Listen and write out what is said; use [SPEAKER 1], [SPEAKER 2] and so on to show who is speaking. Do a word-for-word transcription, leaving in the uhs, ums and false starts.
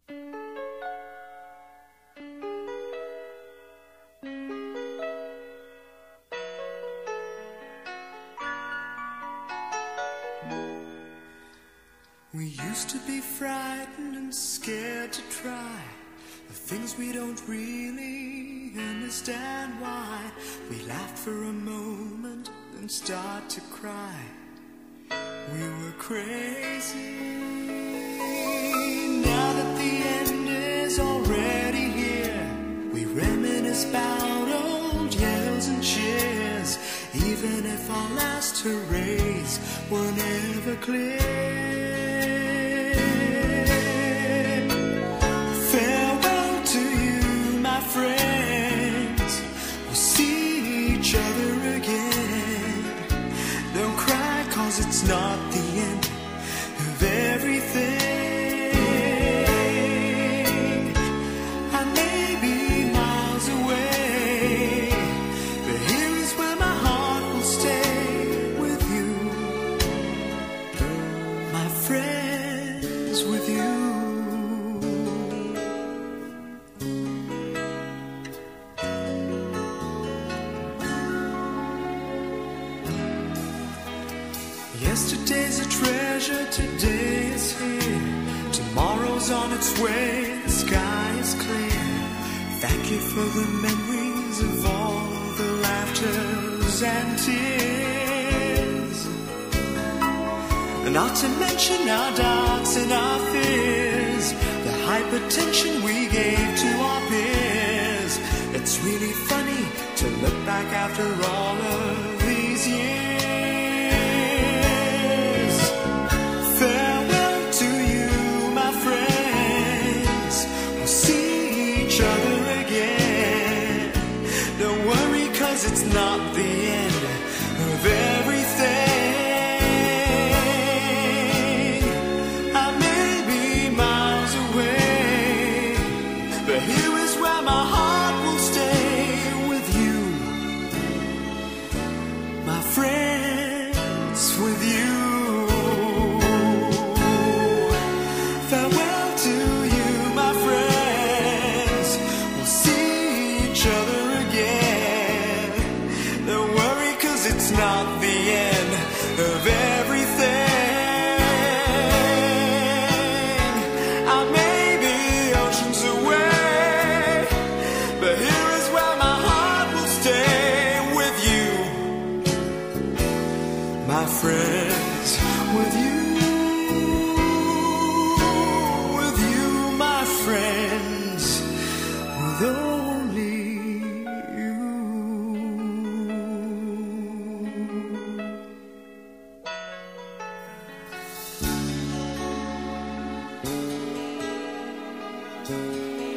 [SPEAKER 1] We used to be frightened and scared to try the things we don't really understand why. We laughed for a moment and start to cry. We were crazy. Now that the end is already here, we reminisce about old yells and cheers, even if our last hurrays were never clear. It's not the end of everything. I may be miles away, but here is where my heart will stay with you, my friends, with you. Yesterday's a treasure, today is here. Tomorrow's on its way, the sky is clear. Thank you for the memories of all the laughters and tears, and not to mention our doubts and our fears, the hypertension we gave to our peers. It's really funny to look back after all of these years. It's not the end of everything. I may be miles away, but here is where my heart will stay with you, my friends, with you. Farewell to you, my friends. We'll see each other again. It's not the end of everything. I may be oceans away, but here is where my heart will stay with you, my friends, with you, with you, my friends, with only you. Thank you.